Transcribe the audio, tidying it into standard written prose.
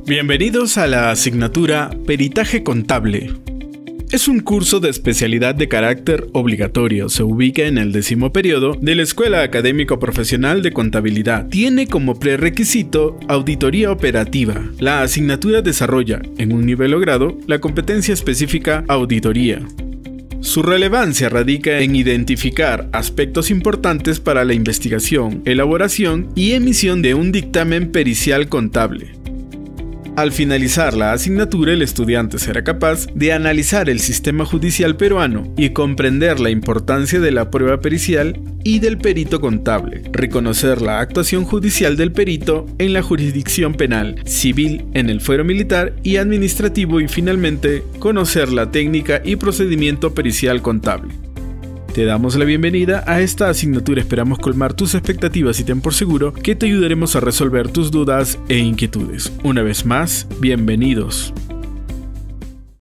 Bienvenidos a la asignatura Peritaje Contable. Es un curso de especialidad de carácter obligatorio, se ubica en el 10º periodo de la Escuela Académico Profesional de Contabilidad. Tiene como prerequisito auditoría operativa. La asignatura desarrolla, en un nivel o grado, la competencia específica auditoría. Su relevancia radica en identificar aspectos importantes para la investigación, elaboración y emisión de un dictamen pericial contable. Al finalizar la asignatura, el estudiante será capaz de analizar el sistema judicial peruano y comprender la importancia de la prueba pericial y del perito contable, reconocer la actuación judicial del perito en la jurisdicción penal, civil, en el fuero militar y administrativo y finalmente conocer la técnica y procedimiento pericial contable. Te damos la bienvenida a esta asignatura, esperamos colmar tus expectativas y ten por seguro que te ayudaremos a resolver tus dudas e inquietudes. Una vez más, bienvenidos.